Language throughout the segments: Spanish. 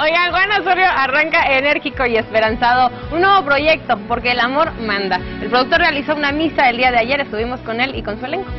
Oigan, Juan Osorio arranca enérgico y esperanzado un nuevo proyecto, Porque el amor manda. El productor realizó una misa el día de ayer, estuvimos con él y con su elenco.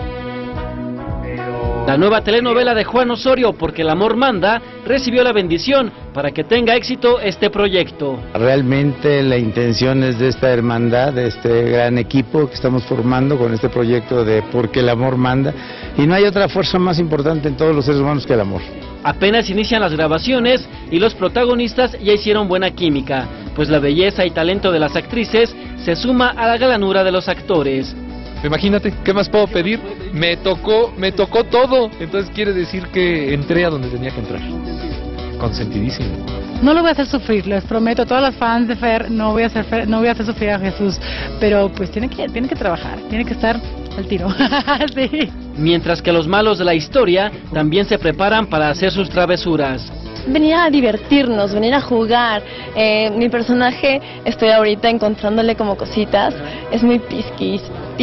La nueva telenovela de Juan Osorio, Porque el amor manda, recibió la bendición para que tenga éxito este proyecto. Realmente la intención es de esta hermandad, de este gran equipo que estamos formando con este proyecto de Porque el amor manda, y no hay otra fuerza más importante en todos los seres humanos que el amor. Apenas inician las grabaciones y los protagonistas ya hicieron buena química, pues la belleza y talento de las actrices se suma a la galanura de los actores. Imagínate, ¿qué más puedo pedir? Me tocó todo. Entonces quiere decir que entré a donde tenía que entrar. Consentidísimo. No lo voy a hacer sufrir, les prometo a todas las fans de Fer, no voy a hacer sufrir a Jesús, pero pues tiene que trabajar, tiene que estar al tiro. Sí. Mientras que los malos de la historia también se preparan para hacer sus travesuras. Venir a divertirnos, venir a jugar. Mi personaje, estoy ahorita encontrándole como cositas, es muy pisquis.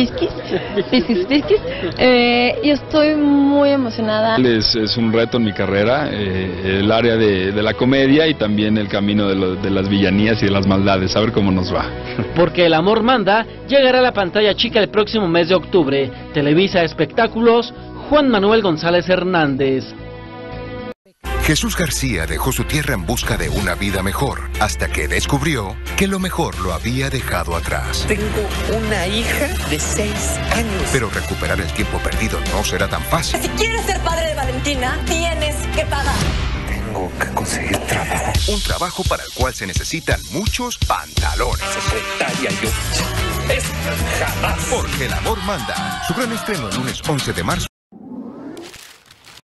Y estoy muy emocionada. Es un reto en mi carrera, el área de la comedia y también el camino de las villanías y de las maldades, a ver cómo nos va. Porque el amor manda llegará a la pantalla chica el próximo mes de octubre. Televisa Espectáculos, Juan Manuel González Hernández. Jesús García dejó su tierra en busca de una vida mejor, hasta que descubrió que lo mejor lo había dejado atrás. Tengo una hija de 6 años. Pero recuperar el tiempo perdido no será tan fácil. Si quieres ser padre de Valentina, tienes que pagar. Tengo que conseguir trabajo. Un trabajo para el cual se necesitan muchos pantalones. Secretaria, yo... Es jamás. Porque el amor manda. Su gran estreno el lunes 11 de marzo.